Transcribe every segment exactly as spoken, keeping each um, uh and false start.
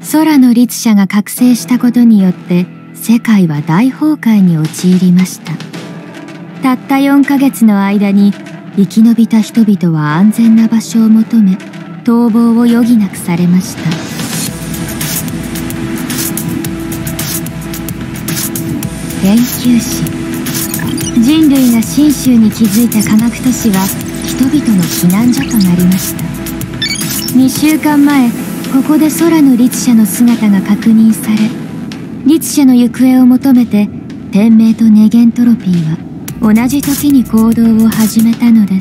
空の律者が覚醒したことによって世界は大崩壊に陥りました。たったよんかげつの間に生き延びた人々は安全な場所を求め逃亡を余儀なくされました。電球師、人類が真宗に築いた科学都市は人々の避難所となりました。にしゅうかんまえ、ここで空の律者の姿が確認され、律者の行方を求めて天命とネゲントロピーは同じ時に行動を始めたのです。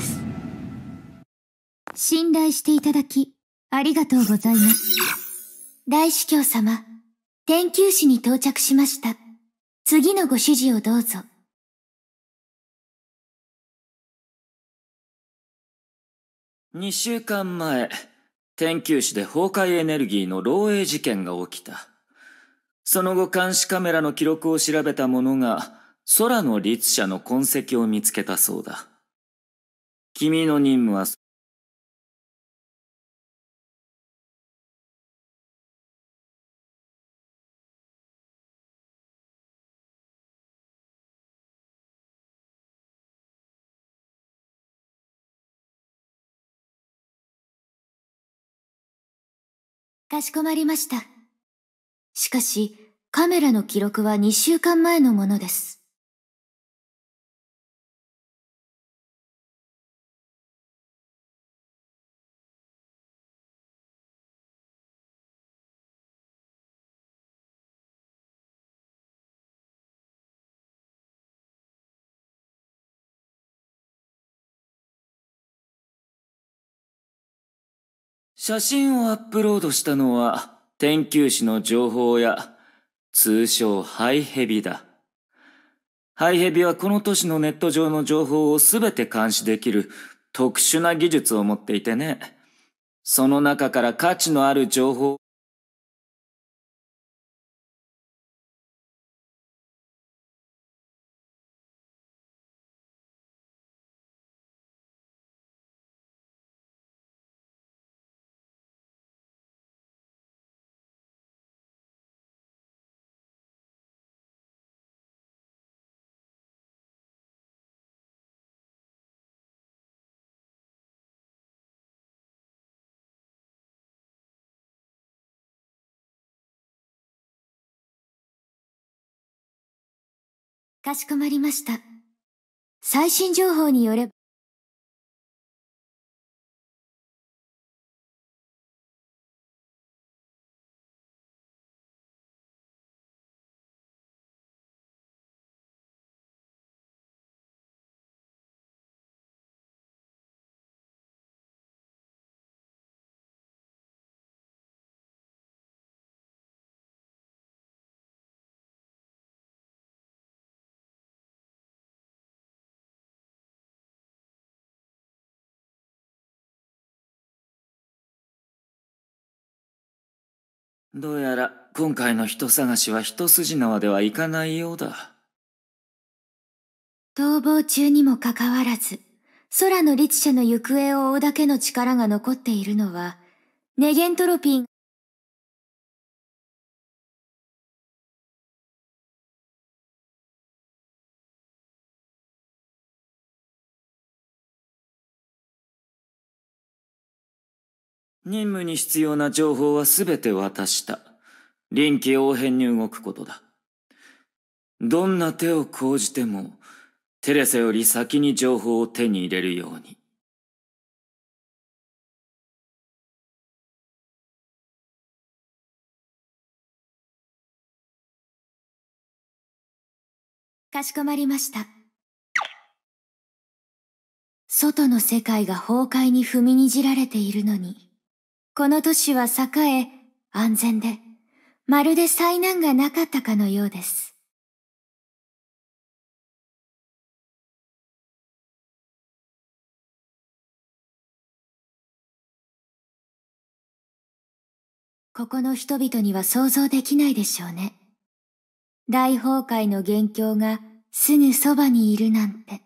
信頼していただきありがとうございます。大司教様、天球師に到着しました。次のご指示をどうぞ。 にしゅうかんまえ、天球師で崩壊エネルギーの漏洩事件が起きた。その後監視カメラの記録を調べた者が空の律者の痕跡を見つけたそうだ。君の任務はかしこまりました。しかし、カメラの記録はにしゅうかんまえのものです。 写真をアップロードしたのは天球師の情報や通称ハイヘビだ。ハイヘビはこの都市のネット上の情報をすべて監視できる特殊な技術を持っていてね。その中から価値のある情報かしこまりました。最新情報によれば、 どうやら今回の人探しは一筋縄ではいかないようだ。 逃亡中にもかかわらず、空の律者の行方を追うだけの力が残っているのは、ネゲントロピー。 任務に必要な情報はすべて渡した。臨機応変に動くことだ。どんな手を講じても、テレサより先に情報を手に入れるように。 かしこまりました。外の世界が崩壊に踏みにじられているのに、この都市は栄え、安全で、まるで災難がなかったかのようです。ここの人々には想像できないでしょうね。大崩壊の元凶がすぐそばにいるなんて。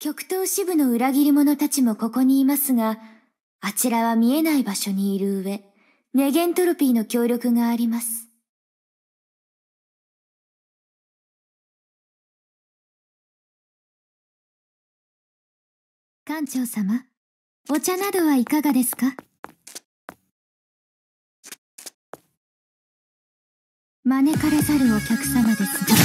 極東支部の裏切り者たちもここにいますが、あちらは見えない場所にいる上、ネゲントロピーの協力があります。館長様、お茶などはいかがですか？招かれざるお客様ですが。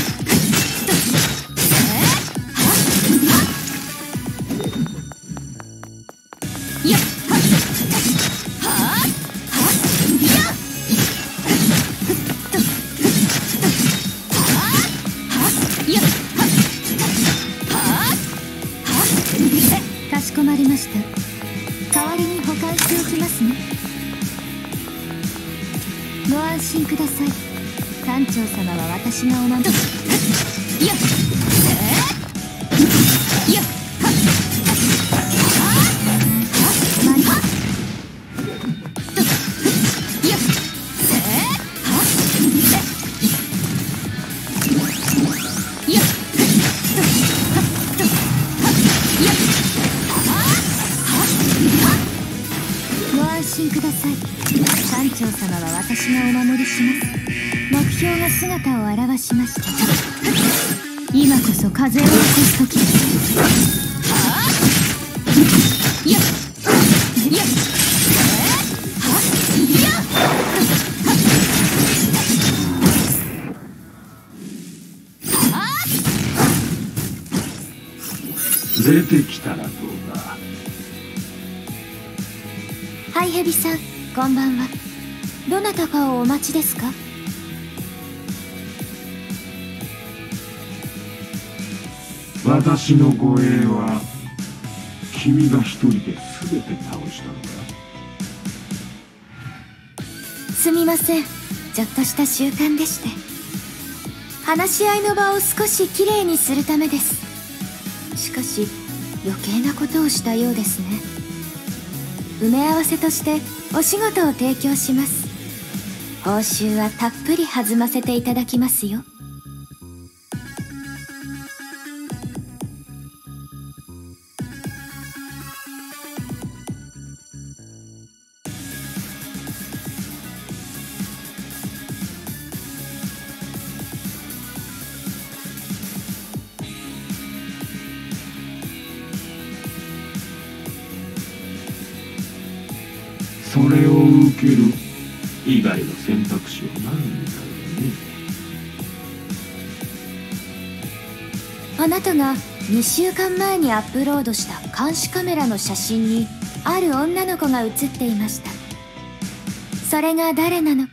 やっはっはっはっやっかしこまりました。代わりに保管しておきますね。ご安心ください。館長様は私がお守り。やっやっ館長様は私がお守りします。目標が姿を現しました。今こそ風を起こす時です。やっやっ出てきたらどうだ。 ハイヘビさん、こんばんは。どなたかをお待ちですか？ 私の護衛は君が一人で全て倒したのだ。 すみません、ちょっとした習慣でして。話し合いの場を少しきれいにするためです。しかし余計なことをしたようですね。埋め合わせとしてお仕事を提供します。報酬はたっぷり弾ませていただきますよ。 それを受ける以外の選択肢はないみたいだね。 あなたがにしゅうかんまえにアップロードした監視カメラの写真にある女の子が写っていました。それが誰なの？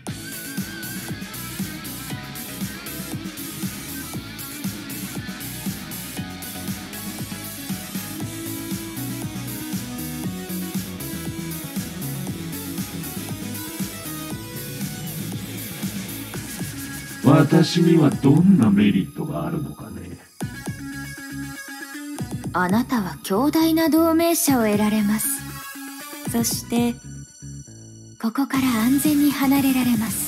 私にはどんなメリットがあるのかね。 あなたは強大な同盟者を得られます。そしてここから安全に離れられます。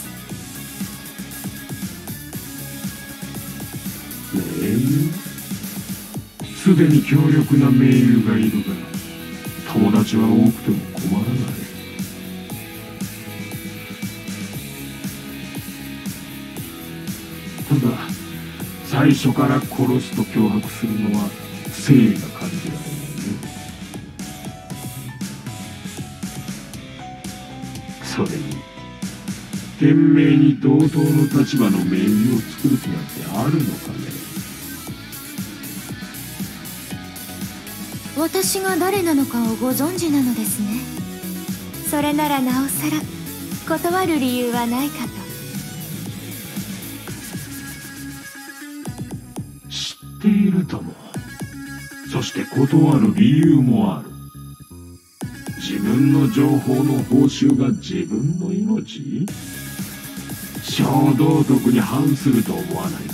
盟友？すでに強力な盟友がいるが、友達は多くても困らない。ただ最初から殺すと脅迫するのは誠意が感じられないね。それに懸命に同等の立場の盟友を作る気なんてあるのかね。 私が誰なのかをご存知なのですね。それならなおさら断る理由はないかと。 知っているとも。そして断る理由もある。自分の情報の報酬が自分の命？小道徳に反すると思わないか？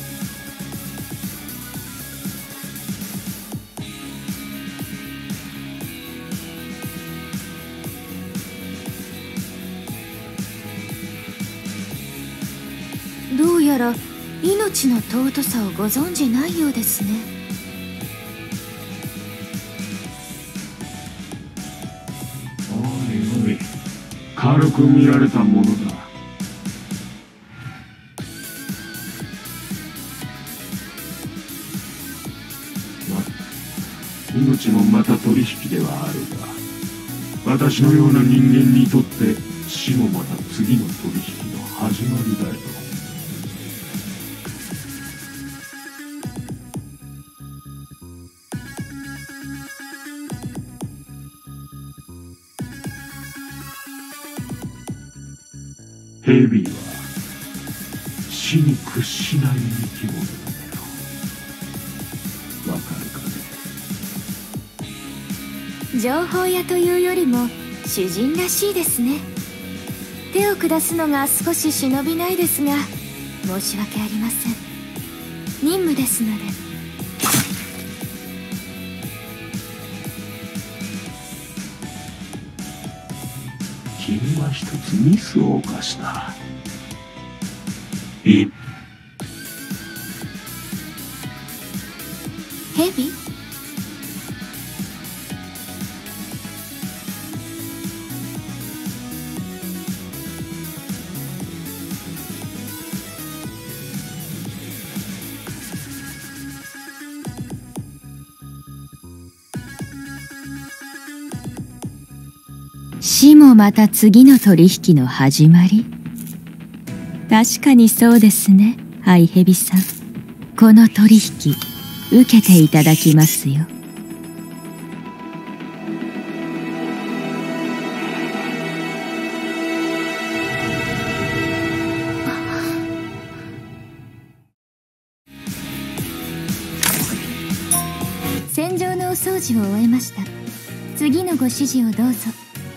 どうやら命の尊さをご存じないようですね。 軽く見られたものだ。命もまた取引ではあるが、私のような人間にとって死もまた次の取引の始まりだよ。蛇は死に屈しない生き物だよ。わかるかね。 情報屋というよりも主人らしいですね。手を下すのが少し忍びないですが、申し訳ありません。任務ですので。 君は一つミスを犯した。い蛇？死もまた次の取引の始まり。確かにそうですね、ハイヘビさん。この取引受けていただきますよ。戦場のお掃除を終えました。次のご指示をどうぞ。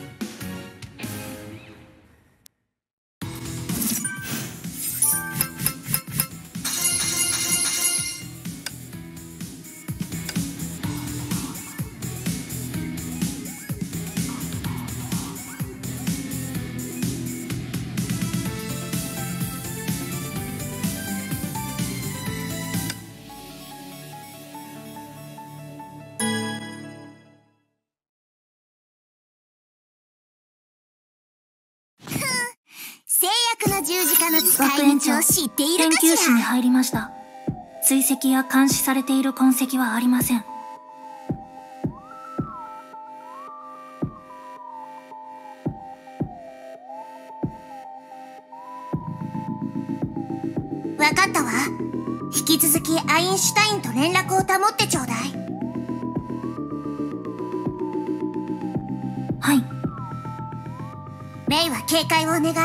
制約の十字架の使い道を知っているかしら。 研究室に入りました。追跡や監視されている痕跡はありません。 わかったわ。引き続きアインシュタインと連絡を保ってちょうだい。 はい。 メイは警戒をお願い。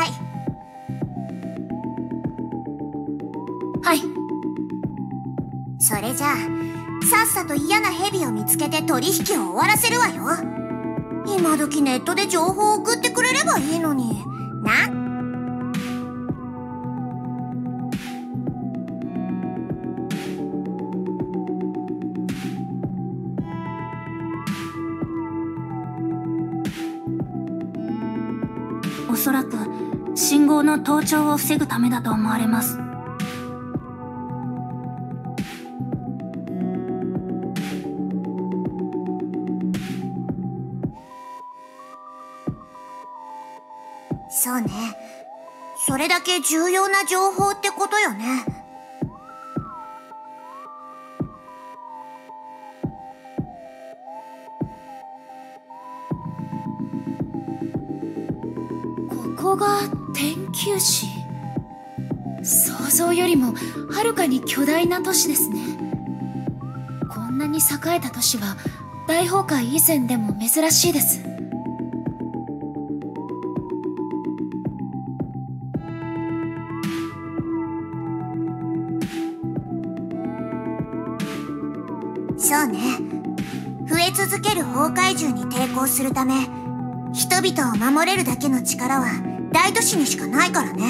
はい。 それじゃあさっさと嫌な蛇を見つけて取引を終わらせるわよ。今時ネットで情報を送ってくれればいいのにな。 おそらく信号の盗聴を防ぐためだと思われます。 そうね。それだけ重要な情報ってことよね。 ここが天球市。想像よりもはるかに巨大な都市ですね。こんなに栄えた都市は大崩壊以前でも珍しいです。 そうね。増え続ける崩壊獣に抵抗するため、人々を守れるだけの力は大都市にしかないからね。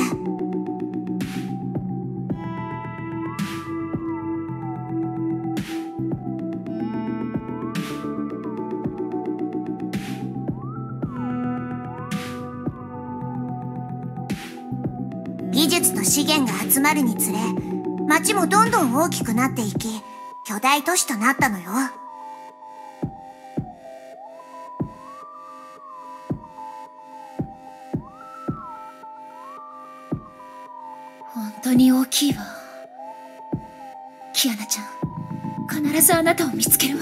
技術と資源が集まるにつれ、街もどんどん大きくなっていき、巨大都市となったのよ。 当に大きいわ。キアナちゃん、必ずあなたを見つけるわ。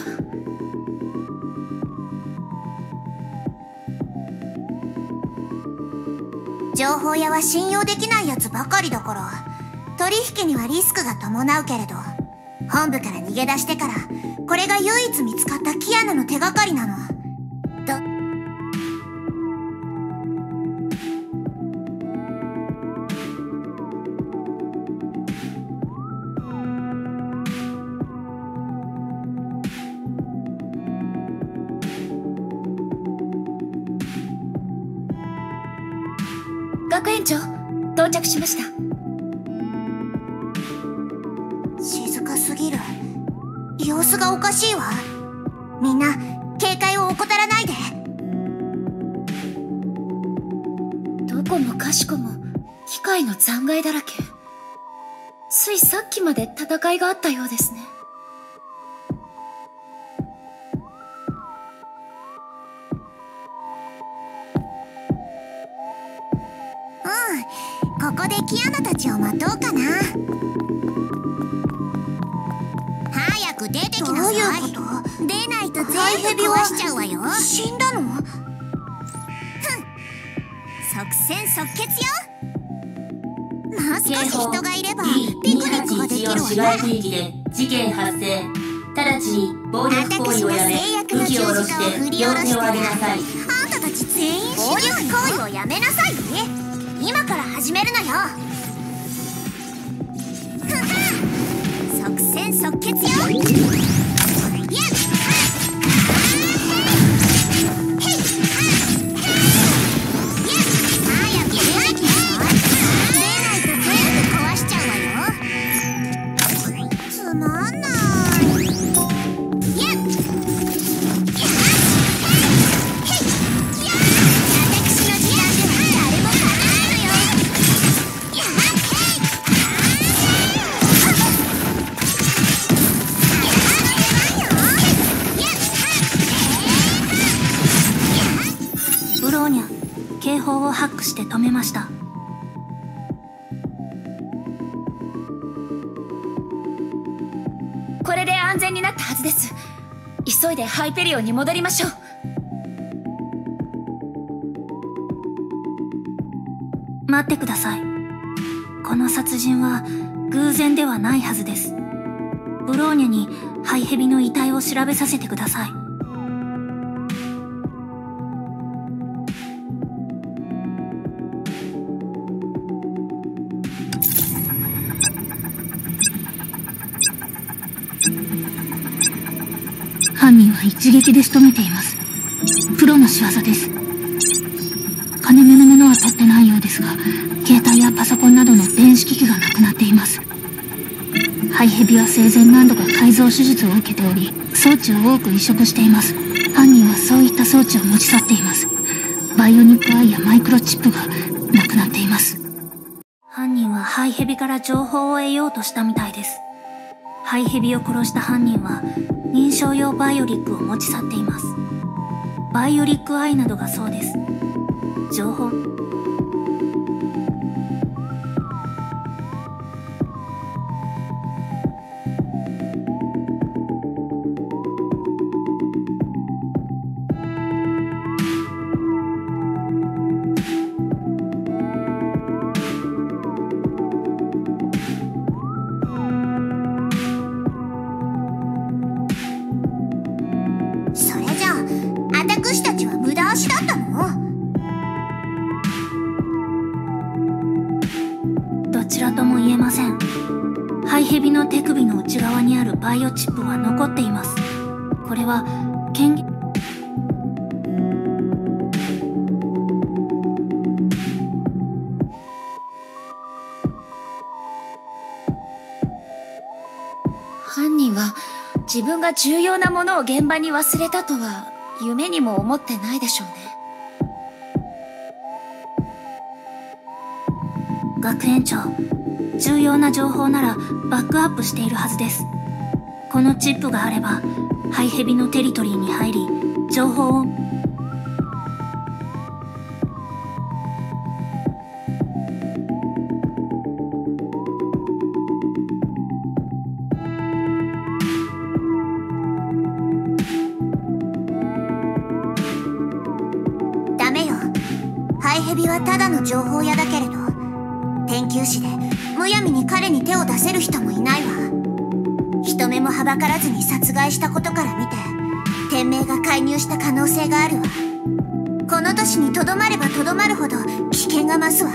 情報屋は信用できないやつばかりだから、取引にはリスクが伴うけれど、本部から逃げ出してから、これが唯一見つかったキアナの手がかりなの。ど、 学園長、到着しました。 静かすぎる。様子がおかしいわ。みんな警戒を怠らないで。 どこもかしこも機械の残骸だらけ。ついさっきまで戦いがあったようですね。 うん、ここでキアナたちを待とうかな。早く出てきなさい。どういうこと？出ないと全部壊しちゃうわよ。死んだの？ふん、即戦即決よ。もう少し人がいればピクニックができるわよ。 市街区域で事件発生。直ちに暴力行為をやめ、武器を下ろして両手を上げなさい。 あんたたち全員暴力行為をやめなさい。今から始めるのよ。ふふん、即戦即決よ。やっ、早く出てきなさい。出ないと全部壊しちゃうわよ。つまんない。やっ、私の時間では誰も勝てないのよ。 ブローニャ、警報をハックして止めました。 これで安全になったはずです。急いでハイペリオンに戻りましょう。 待ってください。この殺人は偶然ではないはずです。ブローニャにハイヘビの遺体を調べさせてください。犯人は一撃で仕留めています。プロの仕業です。金目のものは取ってないようですが、携帯やパソコンなどの電子機器がなくなっています。ハイヘビは生前何度か改造手術を受けており、装置を多く移植しています。犯人はそういった装置を持ち去っています。バイオニックアイやマイクロチップがなくなっています。犯人はハイヘビから情報を得ようとしたみたいです。ハイヘビを殺した犯人は認証用バイオリックを持ち去っています。バイオリックアイなどがそうです。情報それじゃあ私たちは無駄足だったの？ どちらとも言えません。ハイヘビの手首の内側にあるバイオチップは残っています。これは権限犯人は自分が重要なものを現場に忘れたとは夢にも思ってないでしょうね。 学園長、重要な情報ならバックアップしているはずです。このチップがあればハイヘビのテリトリーに入り、情報をヘビはただの情報屋だけれど、天球師でむやみに彼に手を出せる人もいないわ。人目もはばからずに殺害したことから見て、天命が介入した可能性があるわ。この都市にとどまればとどまるほど危険が増すわ。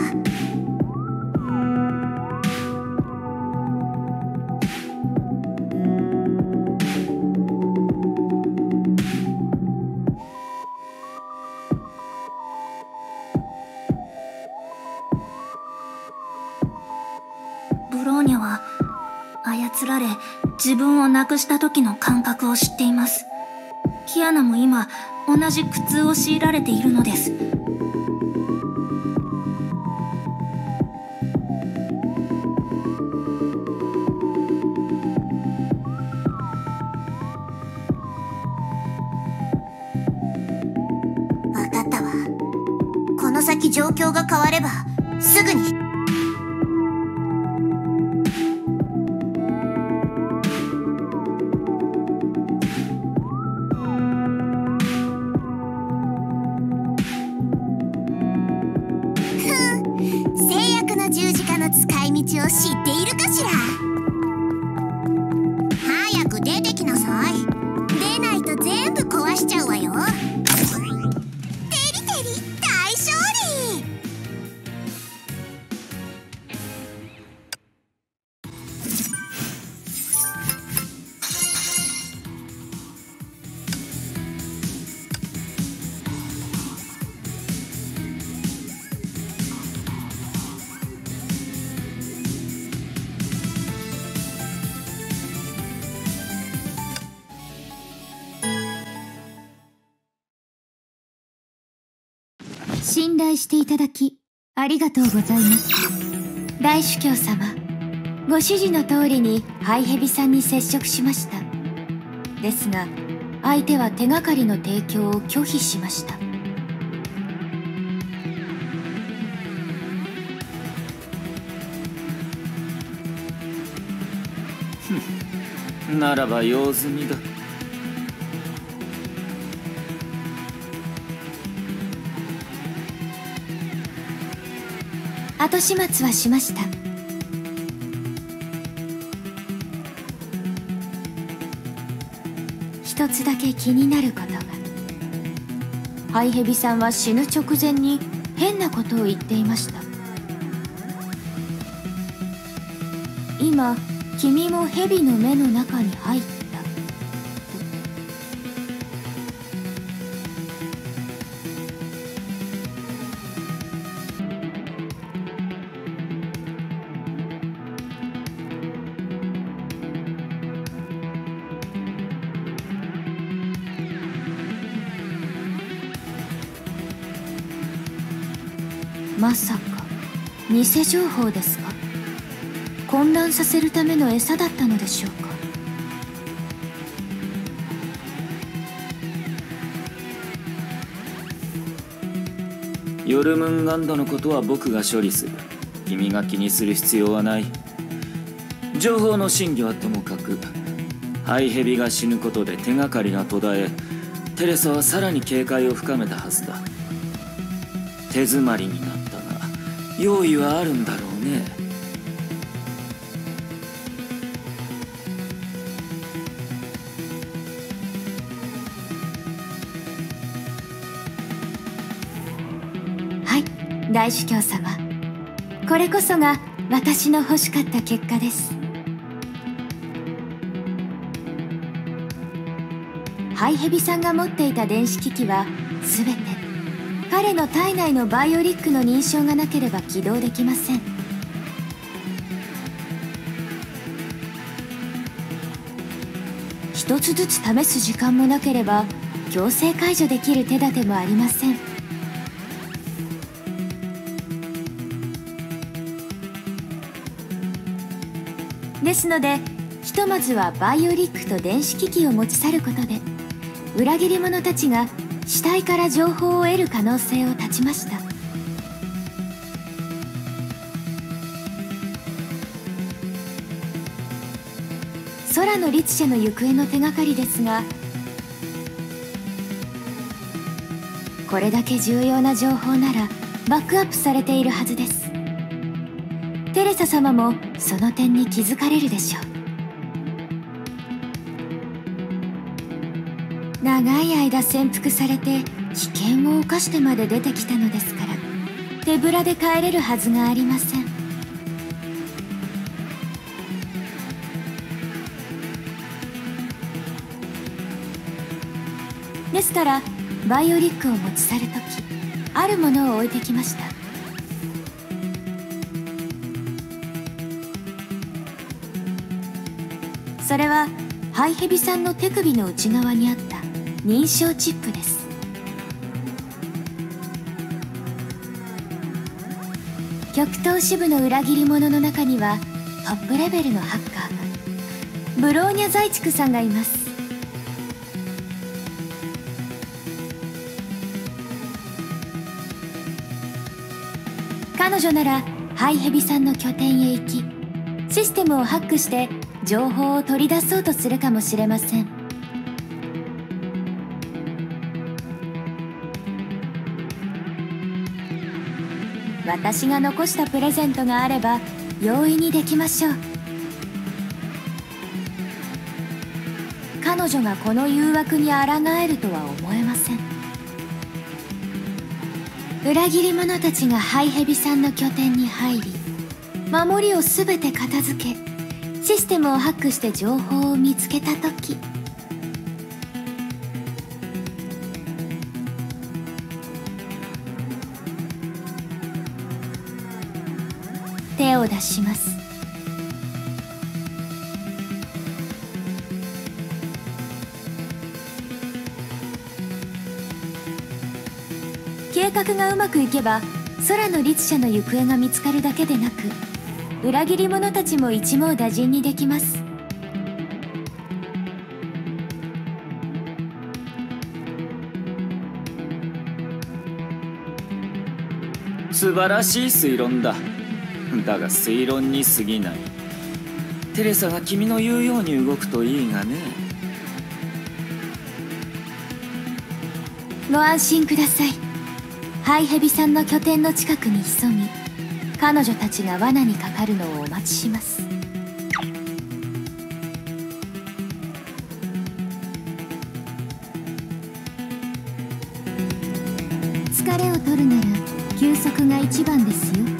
ブローニャは操られ自分をなくした時の感覚を知っています。キアナも今同じ苦痛を強いられているのです。 わかったわ。この先状況が変わればすぐに。使い道を知っているかしら。早く出てきなさい。出ないと全部壊しちゃうわよ。テリテリ大勝利。 信頼していただきありがとうございます。大主教様、ご指示の通りにハイヘビさんに接触しました。ですが相手は手がかりの提供を拒否しました。 ならば用済みだ。 後始末はしました。一つだけ気になることが。ハイヘビさんは死ぬ直前に変なことを言っていました。今君も蛇の目の中に入った。まさか偽情報ですか？混乱させるための餌だったのでしょうか？ ヨルムンガンドのことは僕が処理する。君が気にする必要はない。情報の真偽はともかく、ハイヘビが死ぬことで手がかりが途絶え、テレサはさらに警戒を深めたはずだ。手詰まりになったが用意はあるんだろうね。 はい、大主教様、これこそが私の欲しかった結果です。ハイヘビさんが持っていた電子機器は全て彼の体内のバイオリックの認証がなければ起動できません。一つずつ試す時間もなければ強制解除できる手立てもありません。ですのでひとまずはバイオリックと電子機器を持ち去ることで裏切り者たちが死体から情報を得る可能性を断ちました。空の律者の行方の手がかりですが、これだけ重要な情報ならバックアップされているはずです。テレサ様もその点に気づかれるでしょう。長い間潜伏されて危険を冒してまで出てきたのですから、手ぶらで帰れるはずがありません。ですからバイオリックを持ち去るとき、あるものを置いてきました。それはハイヘビさんの手首の内側にあった認証チップです。極東支部の裏切り者の中にはトップレベルのハッカーが、ブローニャ・ザイチクさんがいます。彼女ならハイヘビさんの拠点へ行き、システムをハックして情報を取り出そうとするかもしれません。私が残したプレゼントがあれば容易にできましょう。彼女がこの誘惑に抗えるとは思えません。裏切り者たちがハイヘビさんの拠点に入り、守りを全て片付け、システムをハックして情報を見つけたとき、手を出します。計画がうまくいけば空の律者の行方が見つかるだけでなく、裏切り者たちも一網打尽にできます。 素晴らしい推論だ。だが推論に過ぎない。テレサが君の言うように動くといいがね。 ご安心ください。ハイヘビさんの拠点の近くに潜み、彼女たちが罠にかかるのをお待ちします。疲れを取るなら休息が一番ですよ。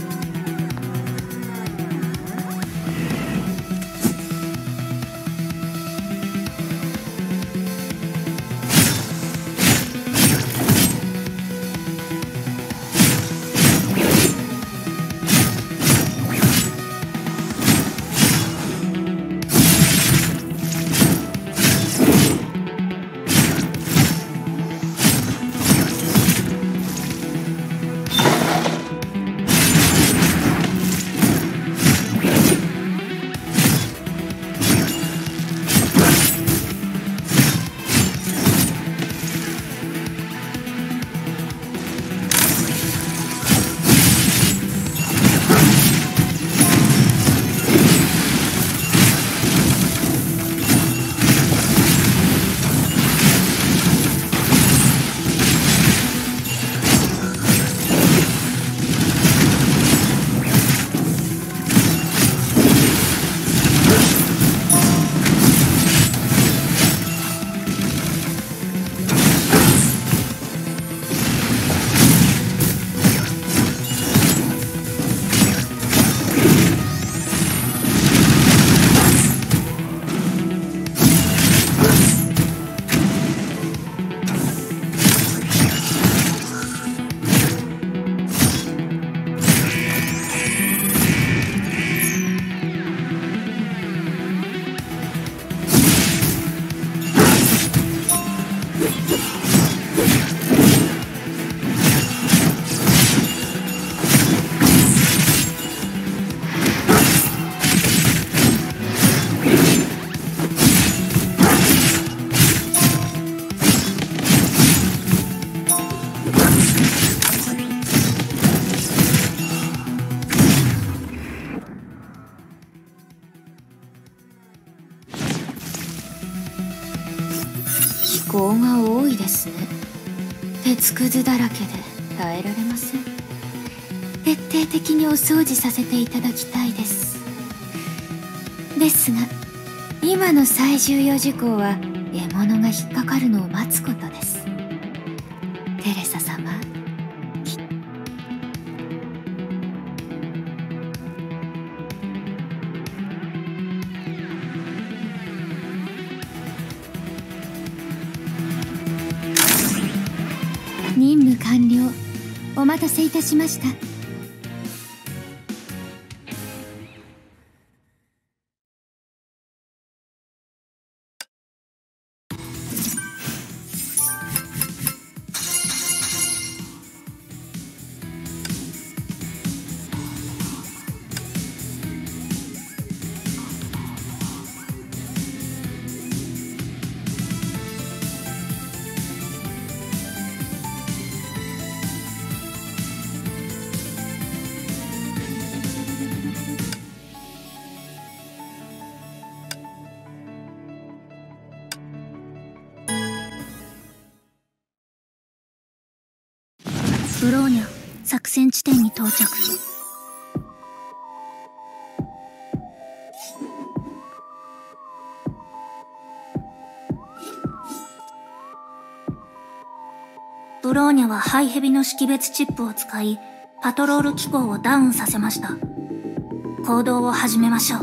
気候が多いですね。鉄くずだらけで耐えられません。 徹底的にお掃除させていただきたいです。ですが今の最重要事項は獲物が引っかかるのを待つことです。テレサ様。任務完了。お待たせいたしました。 ブローニャ作戦地点に到着。ブローニャはハイヘビの識別チップを使いパトロール機構をダウンさせました。行動を始めましょう。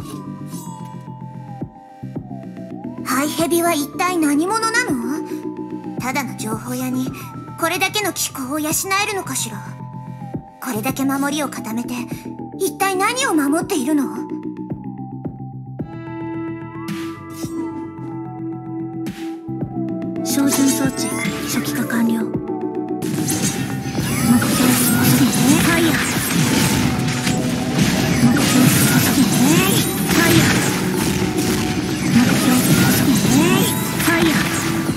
ハイヘビは一体何者なの？ただの情報屋にこれだけの機構を養えるのかしら。これだけ守りを固めて一体何を守っているの？ 照準装置初期化完了。目標ファイヤー。目標ファイヤー。目標ファイヤー。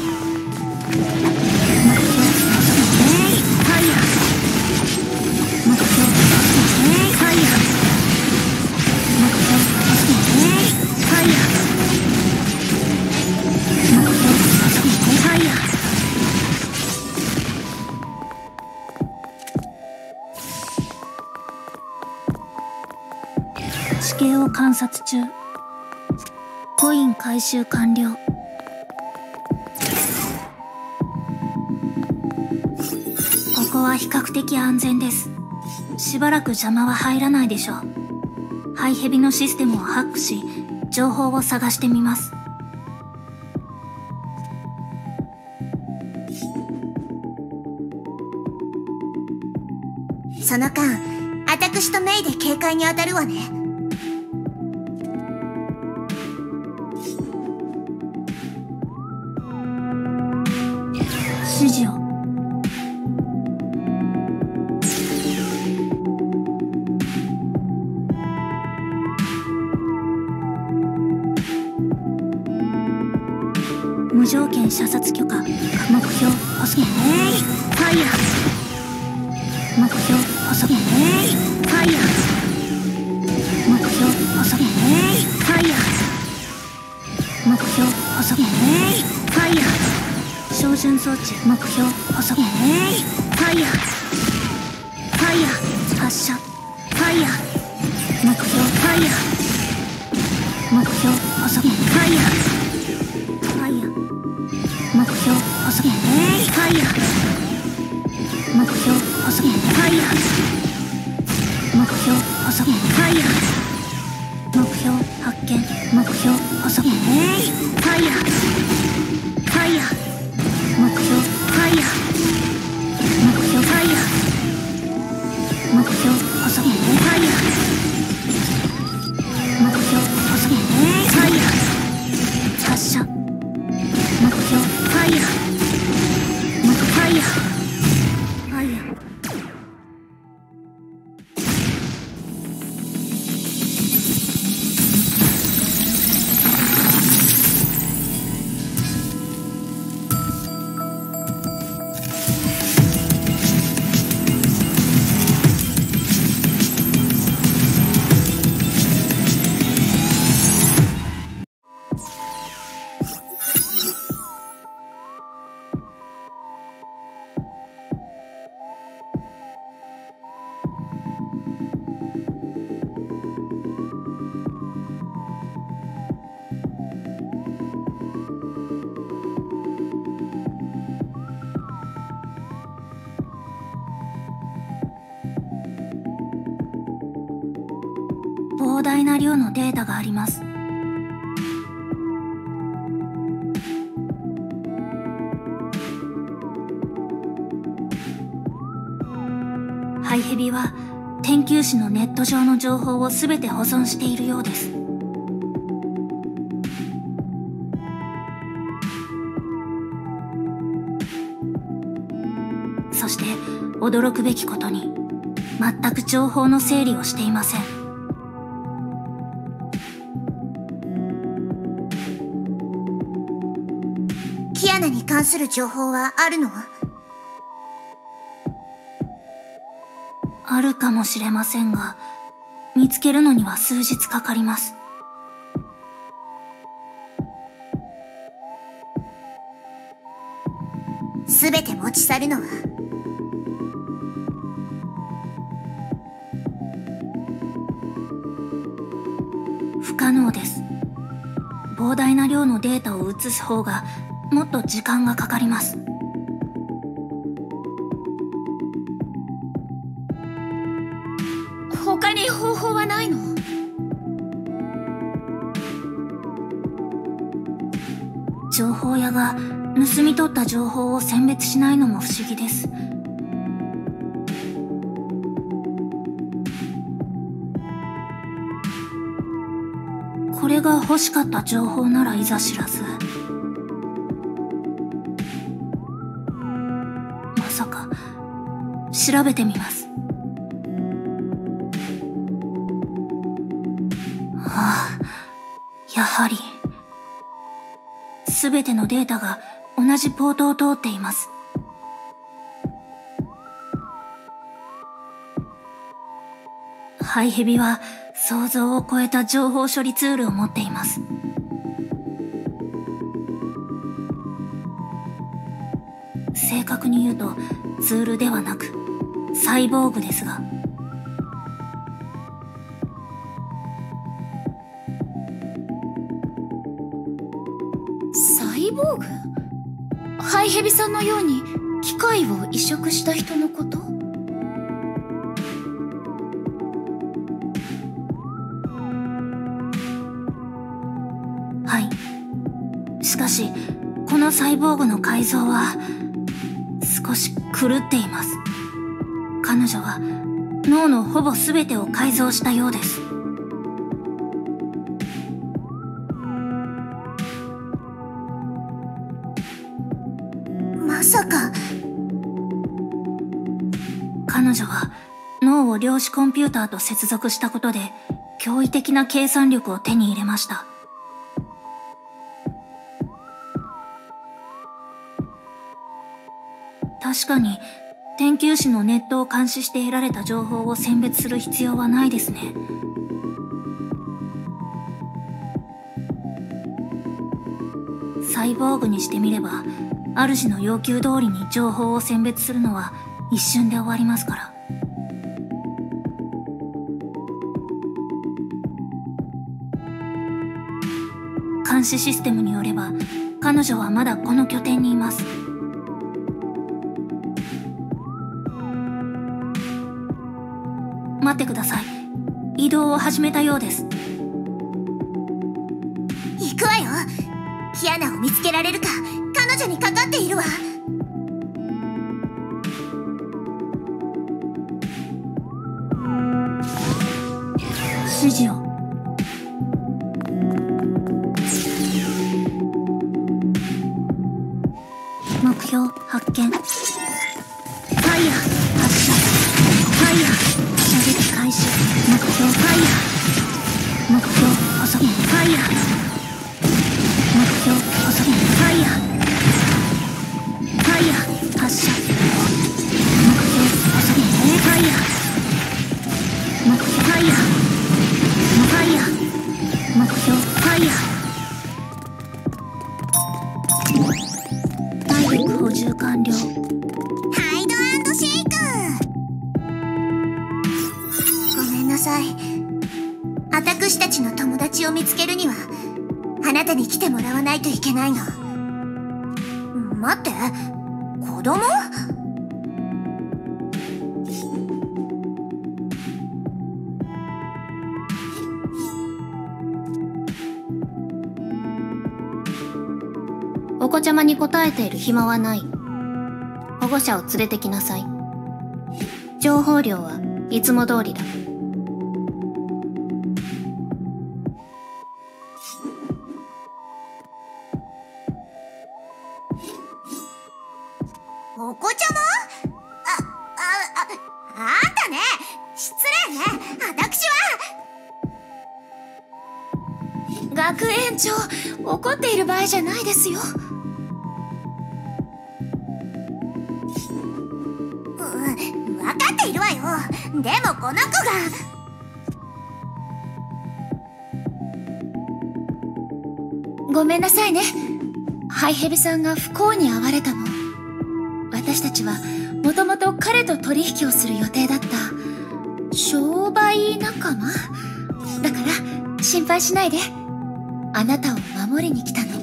地形を観察中。コイン回収完了。ここは比較的安全です。しばらく邪魔は入らないでしょう。ハイヘビのシステムをハックし情報を探してみます。 その間私とメイで警戒に当たるわね。 指示を。無条件射殺許可。目標細木ファイヤー。目標細木ファイヤー。目標細木ファイヤー。目標細木ファイヤー。照準装置目標細木ファイヤー。ファイヤー発射。ファイヤー目標ファイヤー。目標細木ファイヤー。目標細木ファイヤー。目標細木ファイヤー。目標細木ファイヤー。目標発見。目標細木ファイヤー。ファイヤー目標ファイヤー。目標ファイヤー。目標細木ファイヤー。目標細木ファイヤー。発射。目標ファイヤー。目標ファイヤー。ファイヤー。 膨大な量のデータがあります。ハイヘビは天球師のネット上の情報を全て保存しているようです。そして驚くべきことに全く情報の整理をしていません。 キアナに関する情報はあるの？ あるかもしれませんが、見つけるのには数日かかります。 すべて持ち去るのは？ 不可能です。膨大な量のデータを移す方がもっと時間がかかります。 他に方法はないの？ 情報屋が盗み取った情報を選別しないのも不思議です。これが欲しかった情報ならいざ知らず。まさか調べてみます。ああ、やはり全てのデータが同じポートを通っています。ハイヘビは想像を超えた情報処理ツールを持っています。正確に言うとツールではなくサイボーグですが、 サイボーグ？ハイヘビさんのように機械を移植した人のこと？ はい。しかしこのサイボーグの改造は少し狂っています。彼女は脳のほぼ全てを改造したようです。 まさか。 彼女は脳を量子コンピューターと接続したことで驚異的な計算力を手に入れました。確かに天球師のネットを監視して得られた情報を選別する必要はないですね。サイボーグにしてみれば主の要求通りに情報を選別するのは一瞬で終わりますから。監視システムによれば彼女はまだこの拠点にいます。待ってください。移動を始めたようです。 行くわよ。キアナを見つけられるか彼女にかかっているわ。 指示を。目標発見。ファイヤー発射。ファイヤー射撃開始。目標ファイヤー。目標細減ファイヤー。目標細減ファイヤー。ファイヤー発射。目標細減ファイヤー。目標ファイヤー。ファイヤー。目標ファイヤー。体力補充完了。 ハイド&シェイク。ごめんなさい。私たちの友達を見つけるにはあなたに来てもらわないといけないの。待って、子供？ 子ちゃまに答えている暇はない。保護者を連れてきなさい。情報量はいつも通りだ。 お子ちゃま？あ、あ、あ、あんたね、失礼ね。私は。 学園長、怒っている場合じゃないですよ。 う、分かっているわよ。でもこの子が。 ごめんなさいね。ハイヘビさんが不幸に遭われたの。私たちはもともと彼と取引をする予定だった商売仲間だから、心配しないで。あなたを守りに来たの。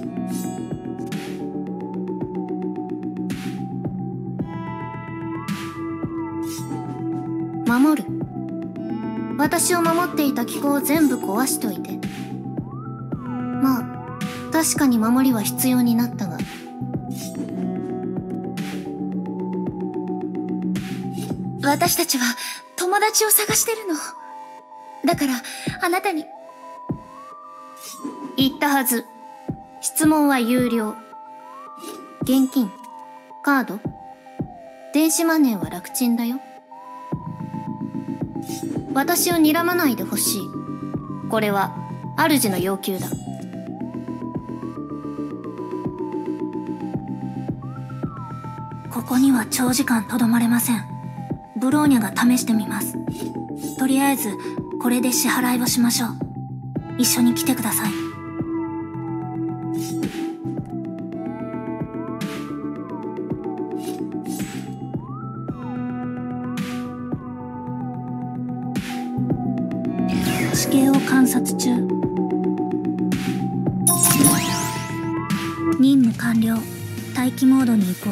守る？私を守っていた機構を全部壊しといて。まあ確かに守りは必要になったが、 私たちは友達を探してるの。だからあなたに。 言ったはず。質問は有料。現金、カード、電子マネーは楽ちんだよ。私を睨まないでほしい。これは主の要求だ。 ここには長時間とどまれません。ブローニャが試してみます。とりあえずこれで支払いをしましょう。一緒に来てください。地形を観察中。任務完了。待機モードに移行。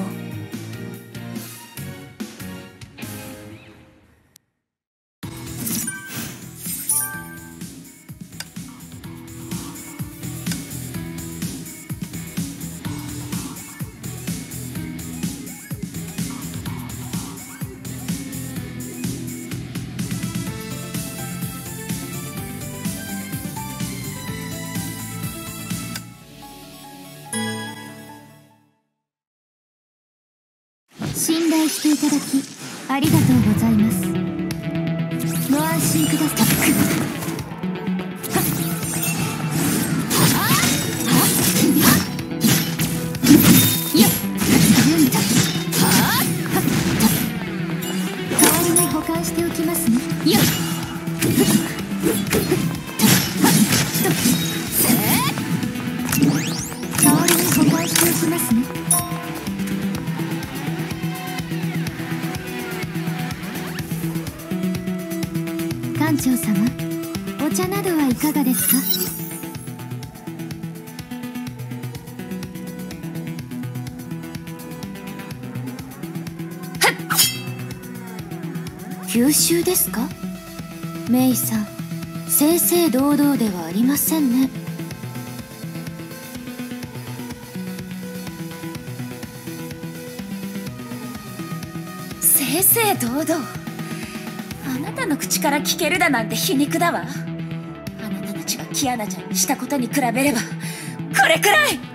信頼していただきありがとうございます。ご安心ください。代わりに保管しておきますね。よっ代わりに保管しておきますね。館長様、お茶などはいかがですか？吸収ですか？メイさん、正々堂々ではありませんね。 正々堂々。あなたの口から聞けるだなんて皮肉だわ。あなたたちがキアナちゃんにしたことに比べればこれくらい。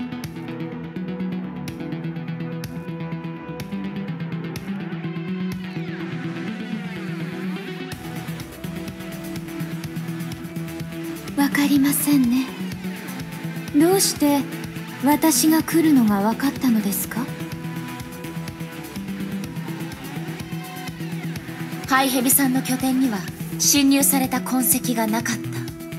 わかりませんね。どうして私が来るのが分かったのですか？ ハイヘビさんの拠点には侵入された痕跡がなかった。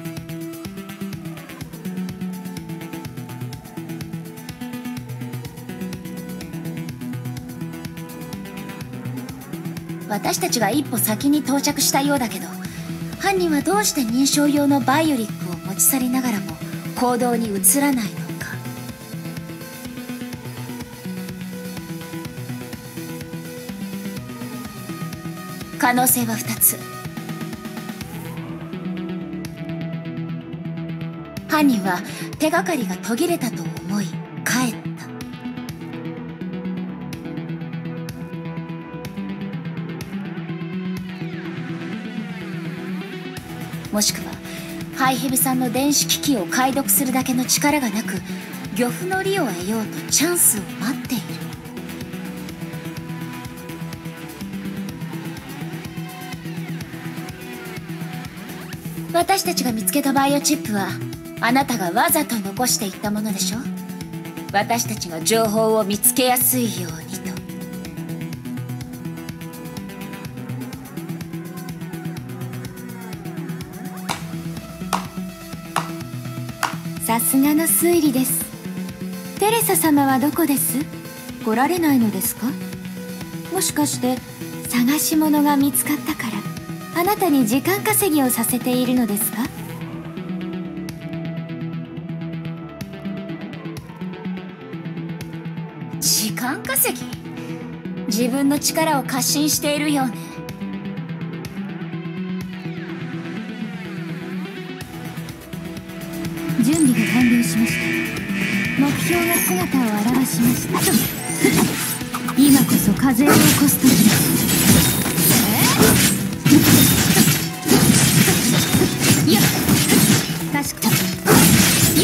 私たちが一歩先に到着したようだけど、犯人はどうして認証用のバイオリックを持ち去りながらも行動に移らないのか。可能性はふたつ。犯人は手がかりが途切れたと思い帰った。 もしくはハイヘビさんの電子機器を解読するだけの力がなく、漁夫の利を得ようとチャンスを待っている。私たちが見つけたバイオチップはあなたがわざと残していったものでしょ。私たちが情報を見つけやすいようにと。 さすがの推理です。テレサ様はどこです？来られないのですか？もしかして探し物が見つかったからあなたに時間稼ぎをさせているのですか？ 時間稼ぎ？自分の力を過信しているようね。 準備が完了しました。目標が姿を現しました。今こそ風を起こす時です。いや、確かに。いや、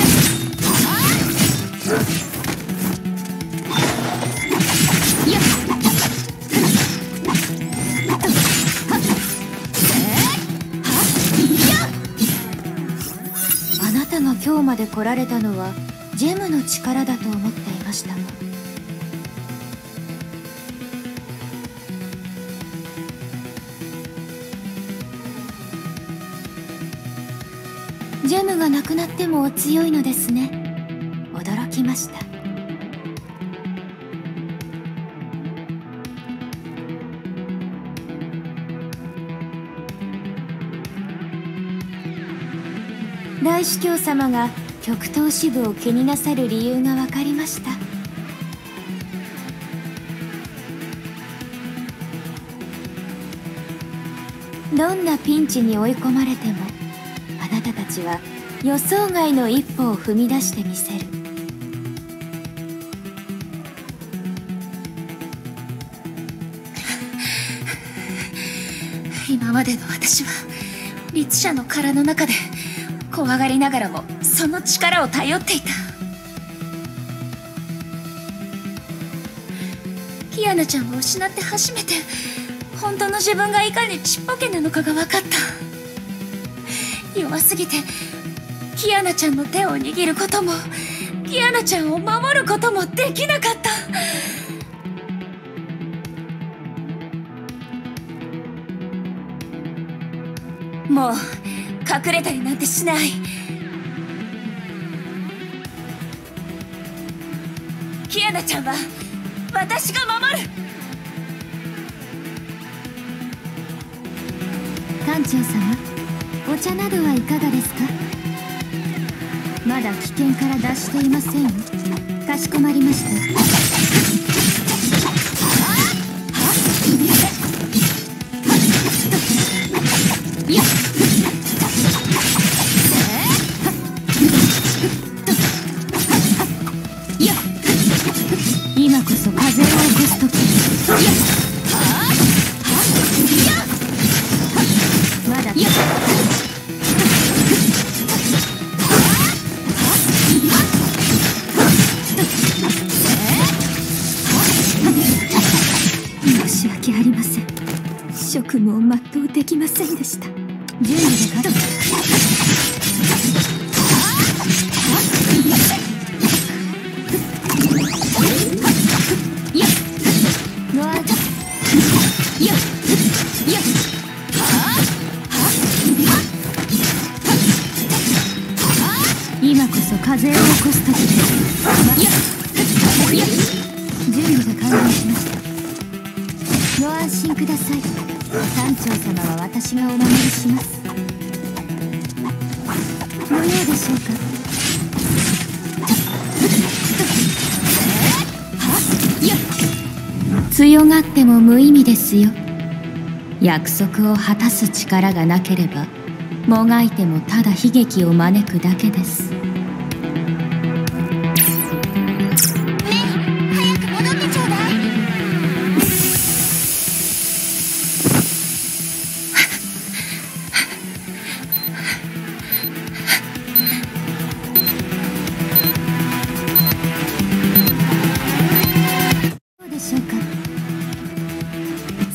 いや、あなたが今日まで来られたのはジェムの力だと思っていましたが。ジェムがなくなってもお強いのですね。驚きました。大司教様が極東支部を気になさる理由が分かりました。どんなピンチに追い込まれてもあなたたちは予想外の一歩を踏み出してみせる。 今までの私は律者の殻の中で怖がりながらもその力を頼っていた。キアナちゃんを失って初めて本当の自分がいかにちっぽけなのかが分かった。弱すぎてキアナちゃんの手を握ることもキアナちゃんを守ることもできなかった。もう隠れたりなんてしない。キアナちゃんは私が守る。 艦長様、お茶などはいかがですか？まだ危険から脱していませんよ。かしこまりました。いや、いや、今こそ風を起こす時。いや、まだ。いや、申し訳ありません。職務を全うできませんでした。準備でかいや、ごあいや、いや、今こそ風を起こす時です。いや、いや、準備が完了しました。ご安心ください。艦長様は私がお守りします。ご用でしょうか？強がっても無意味ですよ。約束を果たす力がなければもがいてもただ悲劇を招くだけです。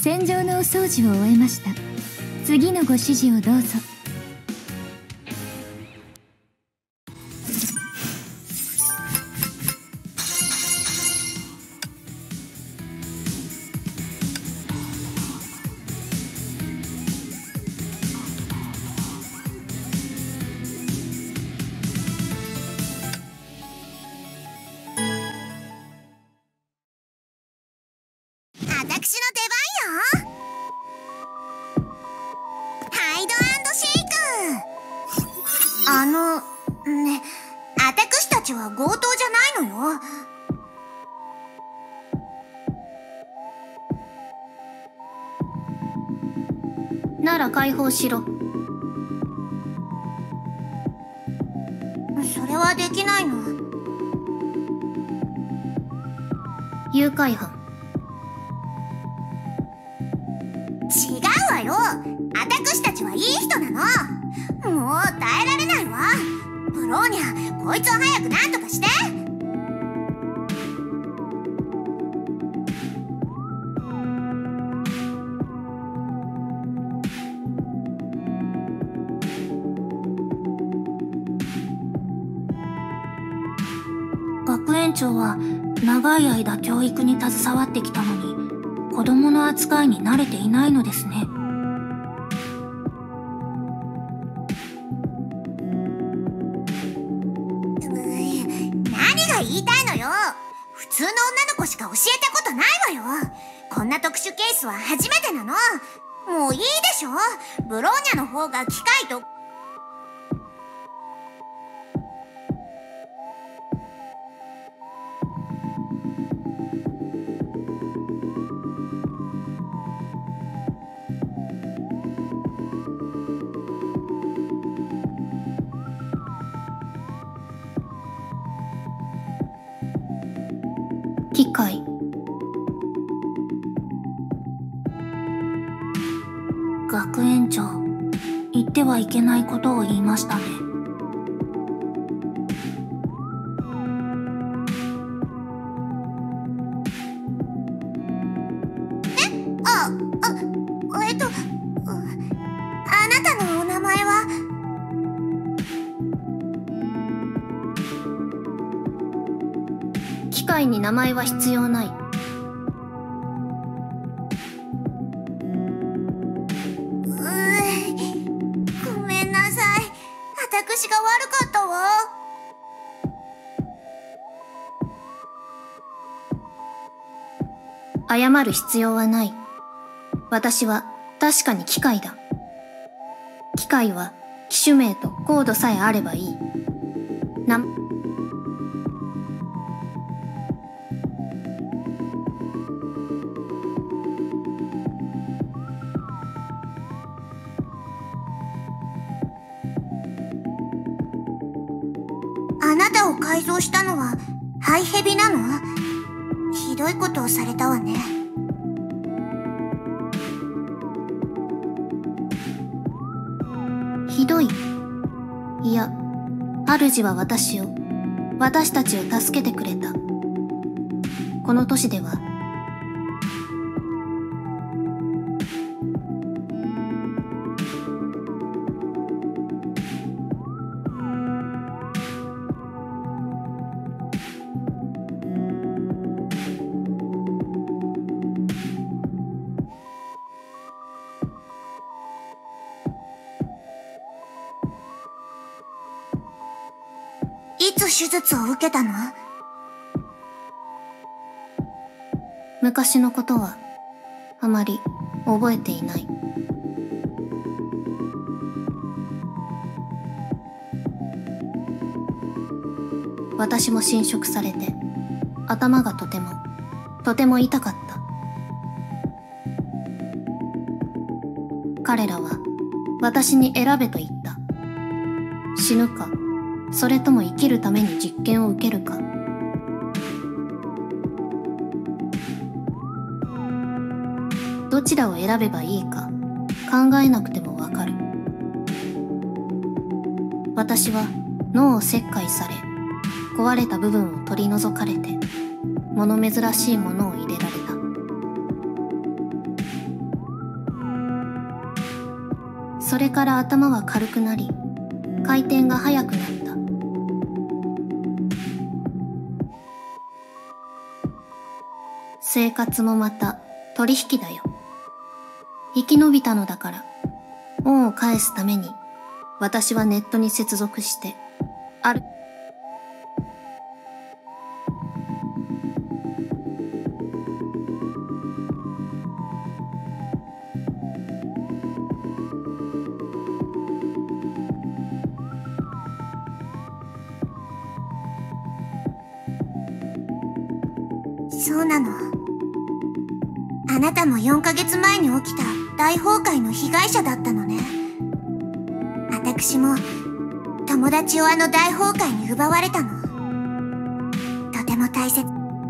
戦場のお掃除を終えました。次のご指示をどうぞ。 私の出番よ。ハイド&シェイク。あのね、私たちは強盗じゃないのよ。 なら解放しろ。 それはできないの。 誘拐犯。 違うわよ。私たちはいい人なの。もう耐えられないわ。ブローニャ、こいつを早くなんとかして。 学園長は長い間教育に携わってきたのに、子供の扱いに慣れていないのですね。 何が言いたいのよ。普通の女の子しか教えたことないわよ。こんな特殊ケースは初めてなの。もういいでしょ。ブローニャの方が機械と。 機械。 学園長、言ってはいけないことを言いましたね。 え、あ、あ、えっと、あなたのお名前は？ 機械に名前は必要ない。 ごめんなさい。私が悪かったわ。 謝る必要はない。私は確かに機械だ。機械は機種名とコードさえあればいい。なあなたを改造したのはハイヘビなの？ひどいことをされたわね。 ひどい。いや、主は私を、私たちを助けてくれた。この年では、 いつ手術を受けたの？ 昔のことはあまり覚えていない。私も侵食されて頭がとてもとても痛かった。彼らは私に選べと言った。死ぬかそれとも生きるために実験を受けるか。どちらを選べばいいか考えなくてもわかる。私は脳を切開され、壊れた部分を取り除かれて、物珍しいものを入れられた。 それから頭は軽くなり、回転が速くなった。生活もまた取引だよ。生き延びたのだから、恩を返すために、私はネットに接続して、ある。 そうなの。あなたもよんかげつまえに起きた大崩壊の被害者だったのね。私も友達をあの大崩壊に奪われたの。とても大切。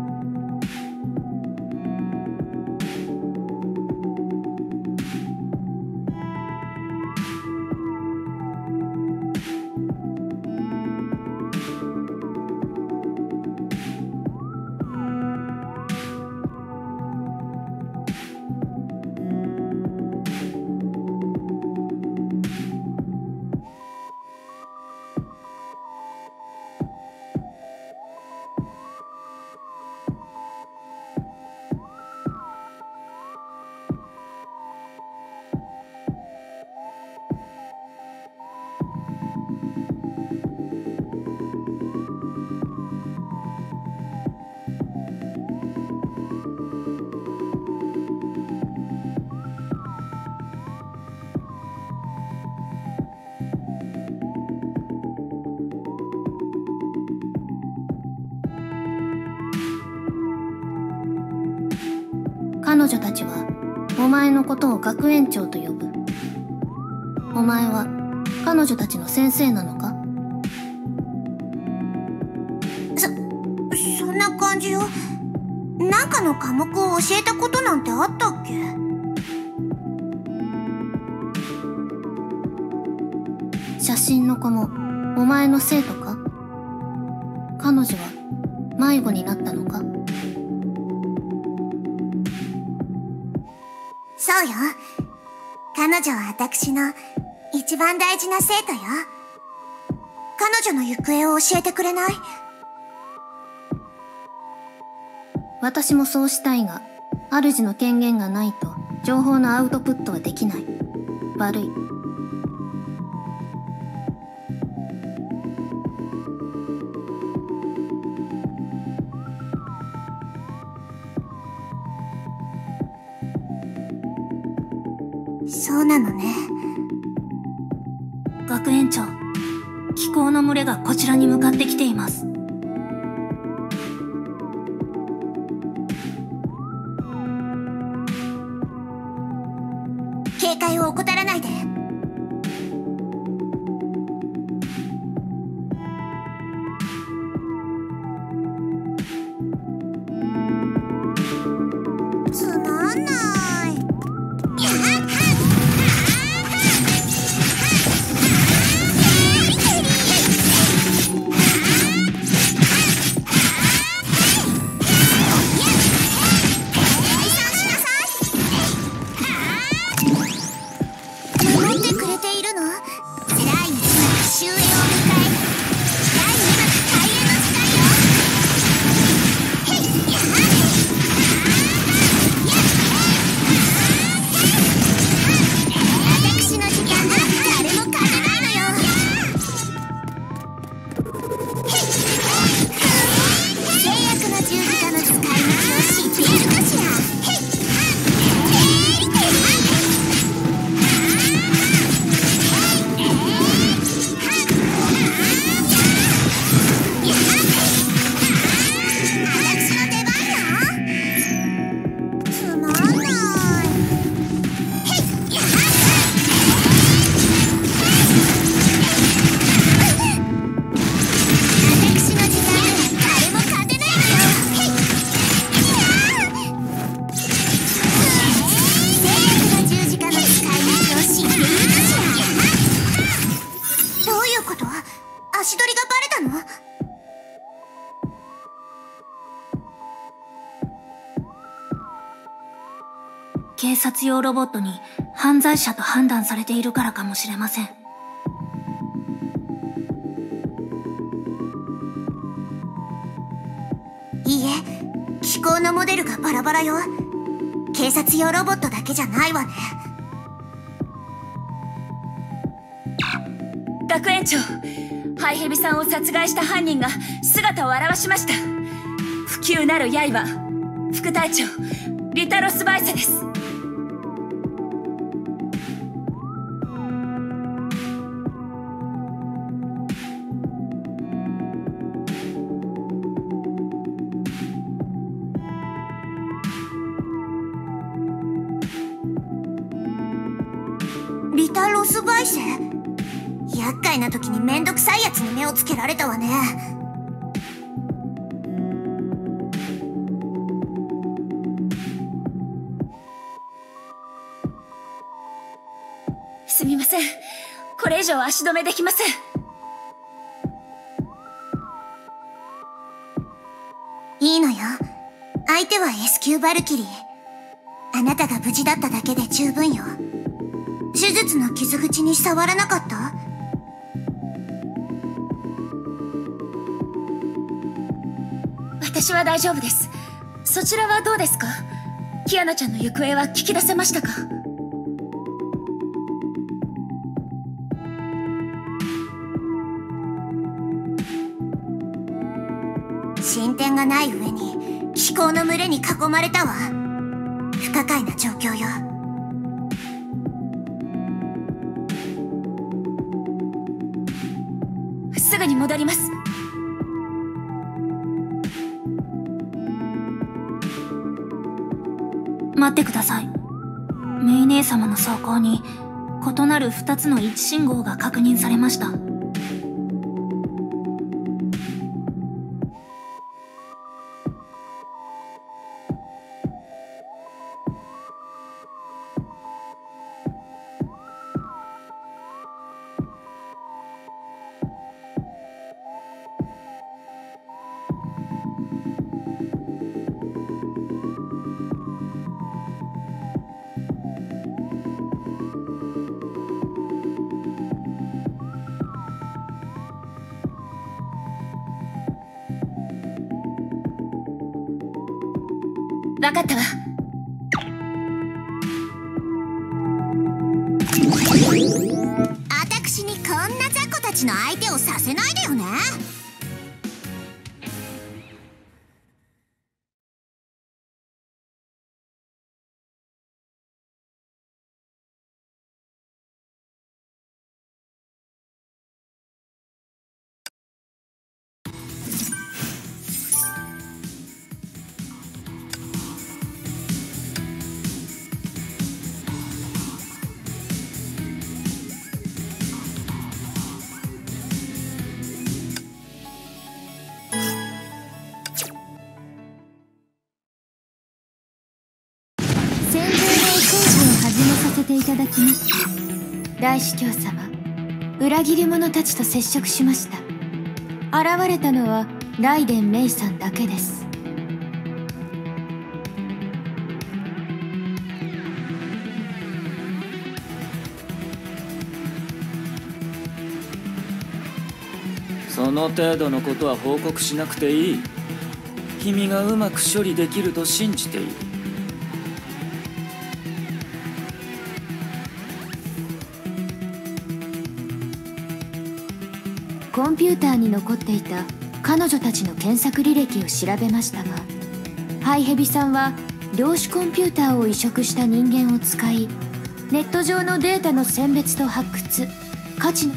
彼女たちはお前のことを学園長と呼ぶ。お前は彼女たちの先生なのか？ そ、そんな感じよ。なんかの科目を教えたことなんてあったっけ？ 写真の子もお前の生徒か？彼女は迷子になったのか？ そうよ。彼女は私の一番大事な生徒よ。彼女の行方を教えてくれない？ 私もそうしたいが、主の権限がないと情報のアウトプットはできない。悪い。 そうなのね。 学園長、気候の群れがこちらに向かってきています。 警戒を怠らないで。つまんない。も警察用ロボットに犯罪者と判断されているからかもしれません。 いいえ、機構のモデルがバラバラよ。警察用ロボットだけじゃないわね。 学園長、ハイヘビさんを殺害した犯人が姿を現しました。不朽なる刃、副隊長リタロス・バイセです。 リタロス・バイセ？厄介な時にめんどくさいやつに目をつけられたわね。 すみません。これ以上足止めできません。 いいのよ。相手は エス 級バルキリー。あなたが無事だっただけで十分よ。手術の傷口に触らなかった？ 私は大丈夫です。そちらはどうですか？キアナちゃんの行方は聞き出せましたか？ 進展がない上に機構の群れに囲まれたわ。不可解な状況よ。 すぐに戻ります。 待ってください。メイ姉様の走行に異なるふたつの位置信号が確認されました。 わかったわ。 あたくしにこんな雑魚たちの相手をさせないでよね。 いただきます。大司教様、裏切り者たちと接触しました。現れたのはライデン・メイさんだけです。 その程度のことは報告しなくていい。君がうまく処理できると信じている。 コンピューターに残っていた彼女たちの検索履歴を調べましたが、ハイヘビさんは量子コンピューターを移植した人間を使い、ネット上のデータの選別と発掘、価値の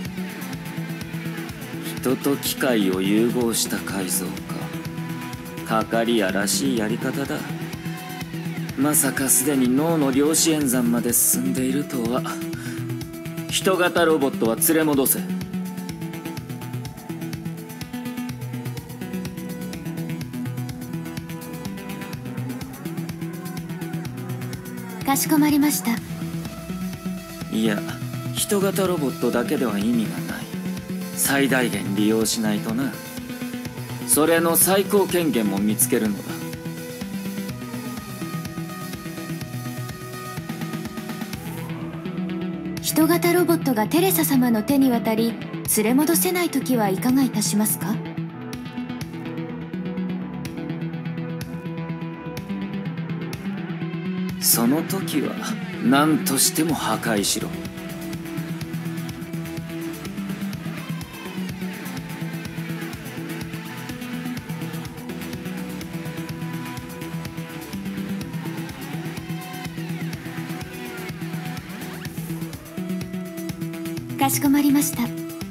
人と機械を融合した改造か。 計りやらしいやり方だ。まさかすでに脳の量子演算まで進んでいるとは。人型ロボットは連れ戻せ。 かしこまりました。 いや、人型ロボットだけでは意味がない。最大限利用しないとな。それの最高権限も見つけるのだ。 人型ロボットがテレサ様の手に渡り連れ戻せないときはいかがいたしますか？ その時は何としても破壊しろ。 かしこまりました。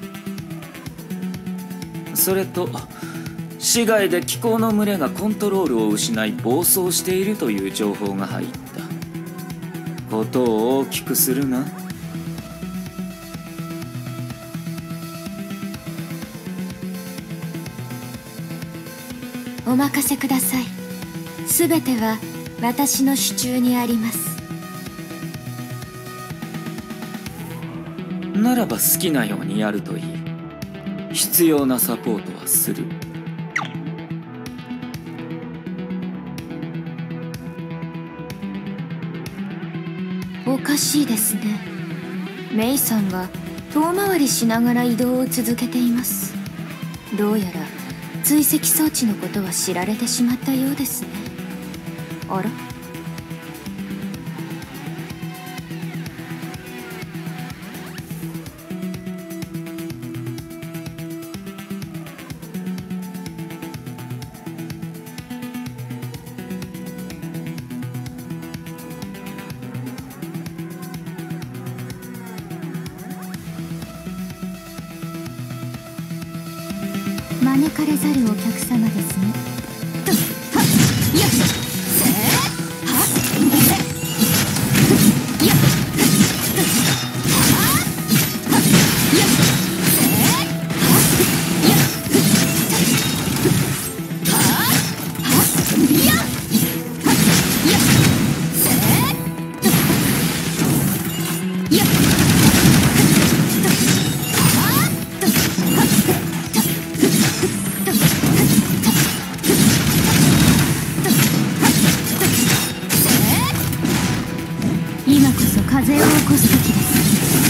それと市外で気候の群れがコントロールを失い暴走しているという情報が入った。ことを大きくするな。 お任せください。すべては私の手中にあります。 ならば好きなようにやるといい。必要なサポートはする。 おかしいですね。メイさんは遠回りしながら移動を続けています。どうやら追跡装置のことは知られてしまったようですね。あら？招かれざるお客様ですね。今こそ風を起こす時です。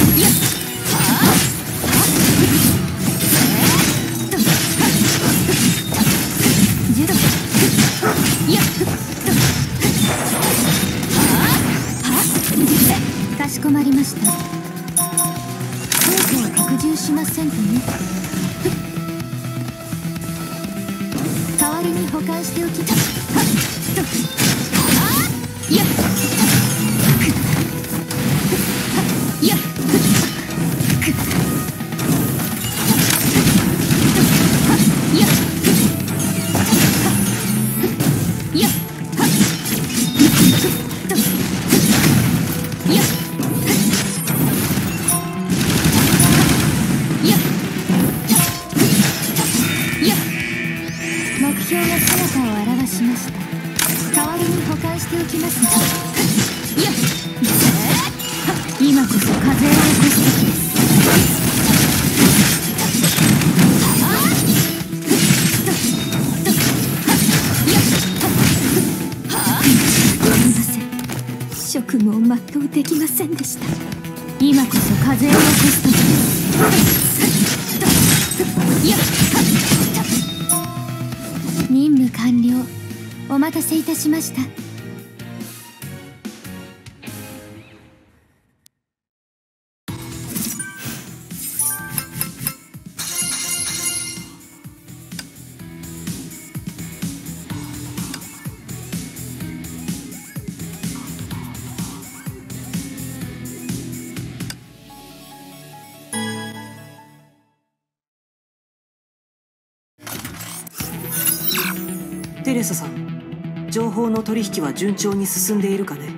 かしこまりました。効果は拡充しませんとね。代わりに保管しておきたい。目標が姿を現しました。代わりに保管しておきますね。今こそ風を起こす時です。すみません、職務を全うできませんでした。今こそ風を起こす時です。任務完了。お待たせいたしました。 テレサさん、情報の取引は順調に進んでいるかね？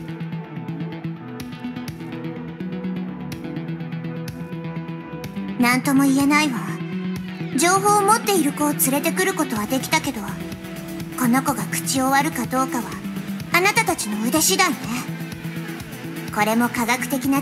なんとも言えないわ。情報を持っている子を連れてくることはできたけど、この子が口を割るかどうかはあなたたちの腕次第ね。これも科学的な。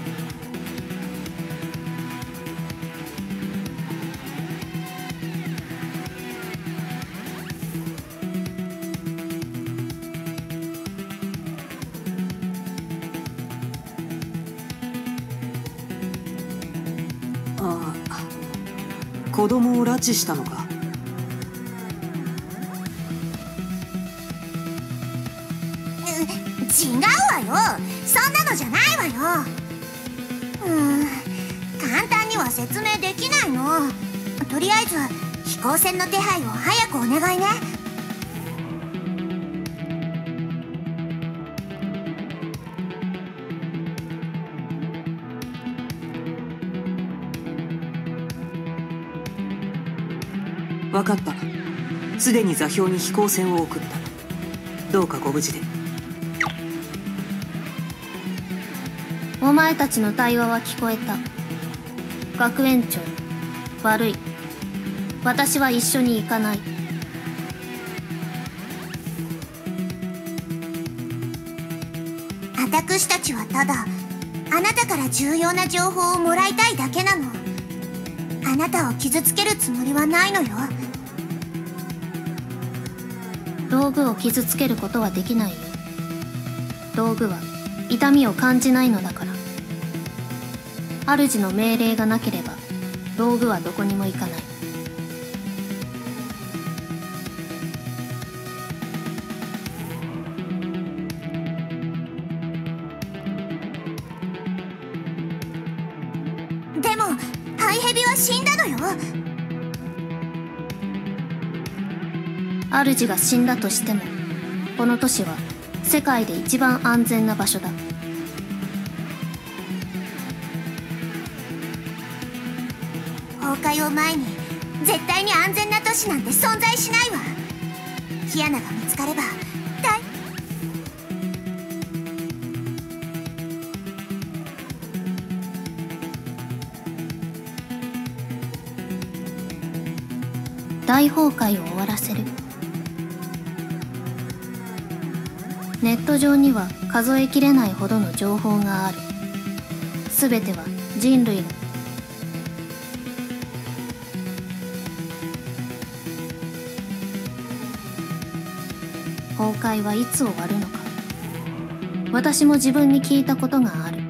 ああ、子供を拉致したのか。 違うわよ。そんなのじゃないわよ。うーん、簡単には説明できないの。とりあえず飛行船の手配を早くお願いね。 分かった。すでに座標に飛行船を送った。どうかご無事で。 お前たちの対話は聞こえた。学園長、悪い。私は一緒に行かない。 私たちはただあなたから重要な情報をもらいたいだけなの。あなたを傷つけるつもりはないのよ。 道具を傷つけることはできないよ。道具は痛みを感じないのだから。主の命令がなければ道具はどこにも行かない。 でもハイヘビは死んだのよ。 主が死んだとしてもこの都市は世界で一番安全な場所だ。 崩壊を前に絶対に安全な都市なんて存在しないわ。キアナが見つかれば大大崩壊を終わらせる。ネット上には数えきれないほどの情報がある。すべては人類の崩壊はいつ終わるのか。私も自分に聞いたことがある。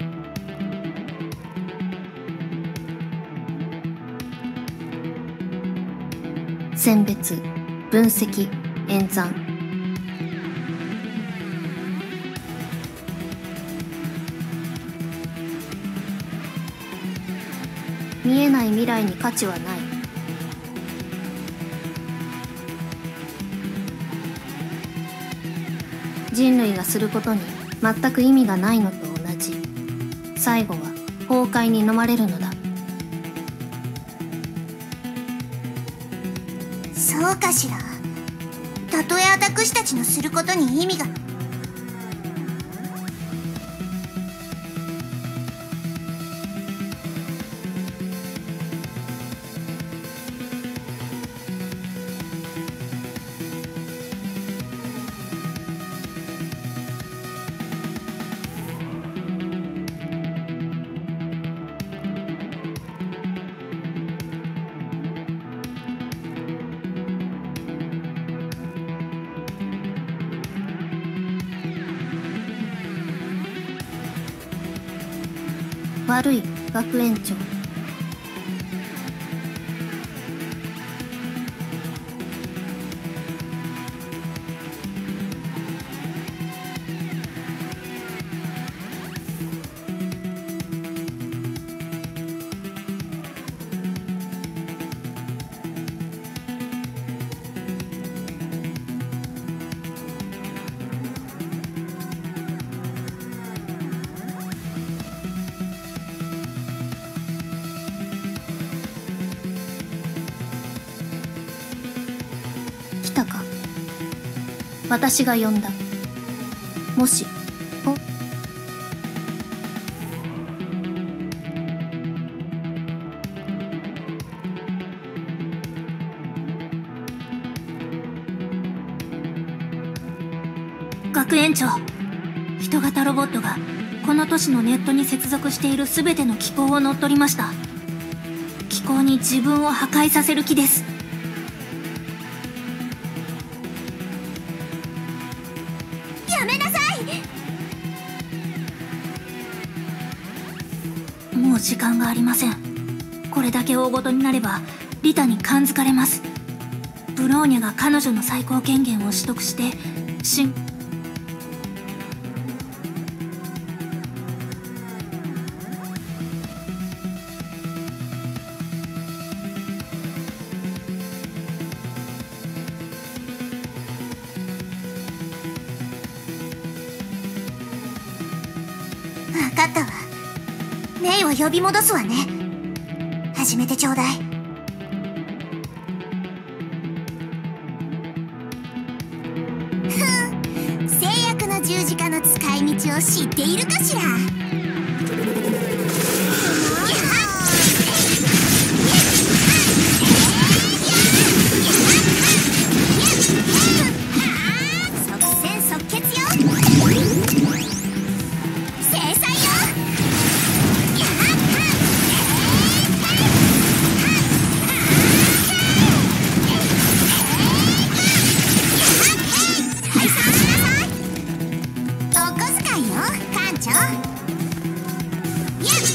選別、分析、演算。見えない未来に価値はない。人類がすることに全く意味がないのと同じ。最後は崩壊に飲まれるのだ。 そうかしら。たとえ私たちのすることに意味が。 悪い学園長。 私が呼んだ。もし、お、 学園長、人型ロボットがこの都市のネットに接続している全ての機構を乗っ取りました。機構に自分を破壊させる気です。 やめなさい。 もう時間がありません。これだけ大ごとになればリタに感づかれます。ブローニャが彼女の最高権限を取得してしん分かったわ。メイを呼び戻すわね。始めてちょうだい。ふん、制約の十字架の使い道を知っているかしら。即戦即決よ。制裁よ。解散しなさい。お小遣いよ、艦長。やっ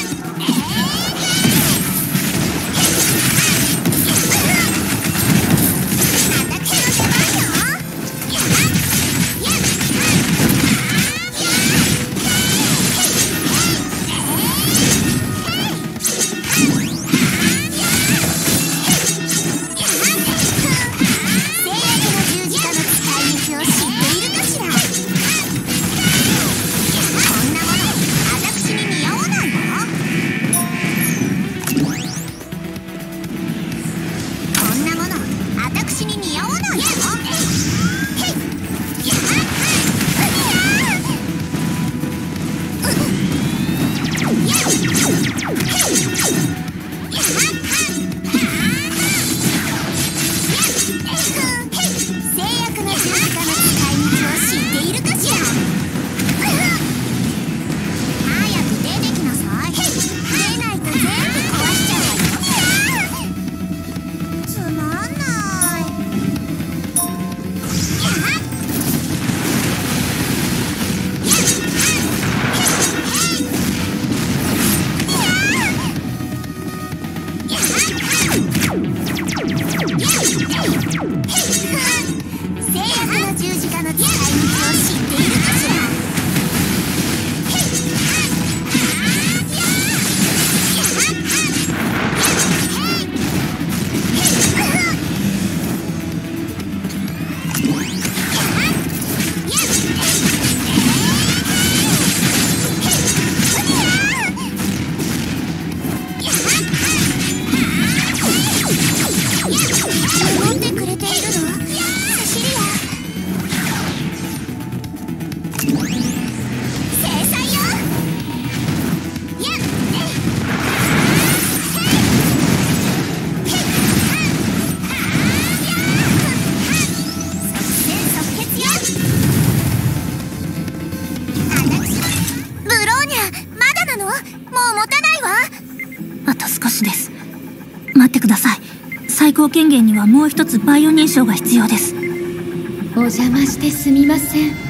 最高権限にはもう一つバイオ認証が必要です。 お邪魔してすみません。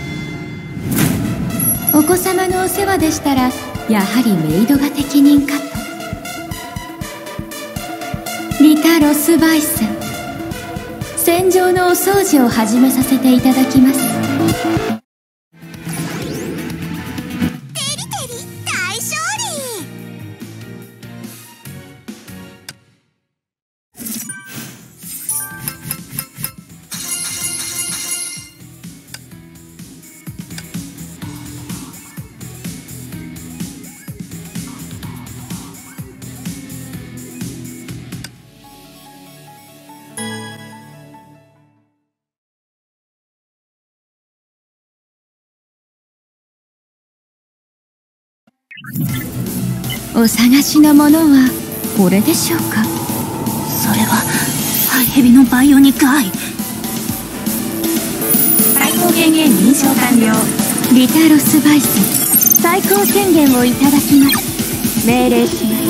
お子様のお世話でしたらやはりメイドが適任かと。リタ・ロスバイス、戦場のお掃除を始めさせていただきます。 お探しのものはこれでしょうか。 それはハイヘビのバイオニックアイ。 最高権限認証完了。リタロスバイス最高権限をいただきます。命令します。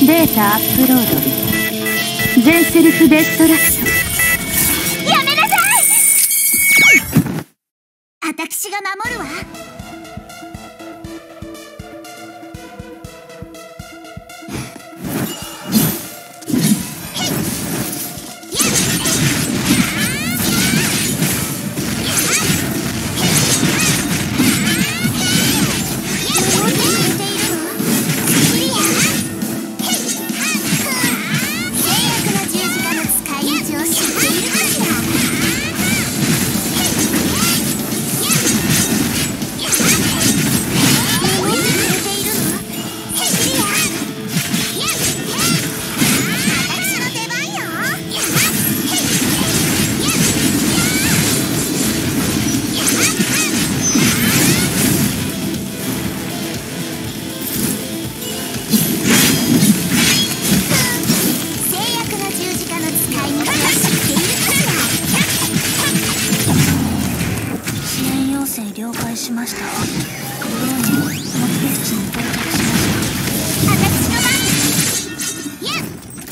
データアップロード。全セルフデストラクト。 やめなさい。私が守るわ。 了解しました。ブローニャ目的地に到着しました。 私の番です。やっ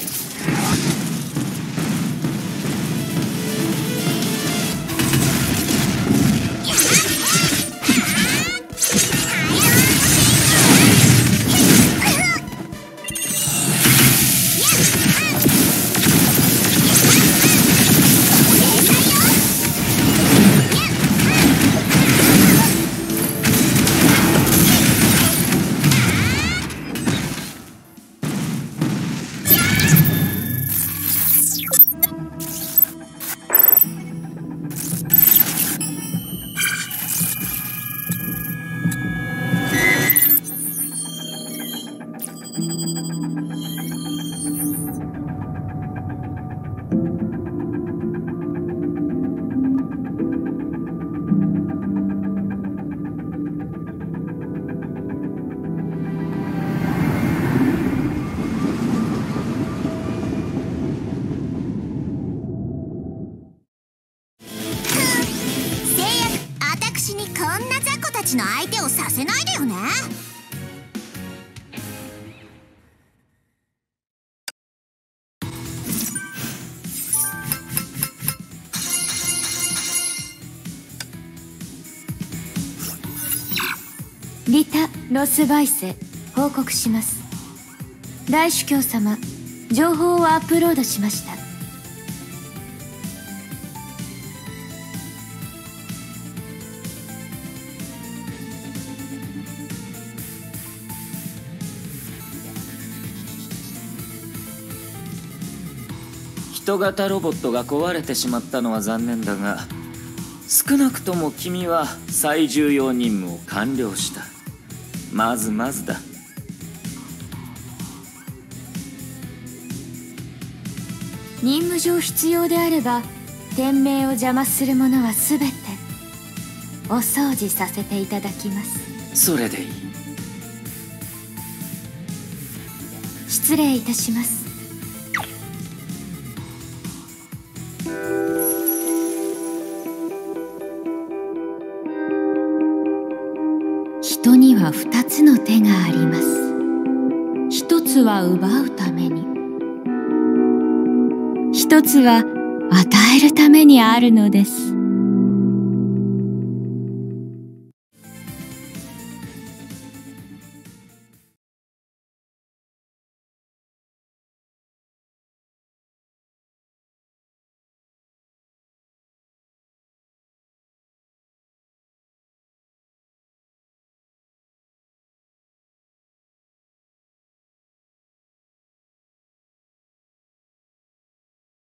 こんな雑魚たちの相手をさせないでよね。 リタ・ロスバイセ報告します。大主教様、情報をアップロードしました。 人型ロボットが壊れてしまったのは残念だが、少なくとも君は最重要任務を完了した。まずまずだ。 任務上必要であれば、天命を邪魔するものは全てお掃除させていただきます。 それでいい。 失礼いたします。人には二つの手があります。一つは奪うために、一つは与えるためにあるのです。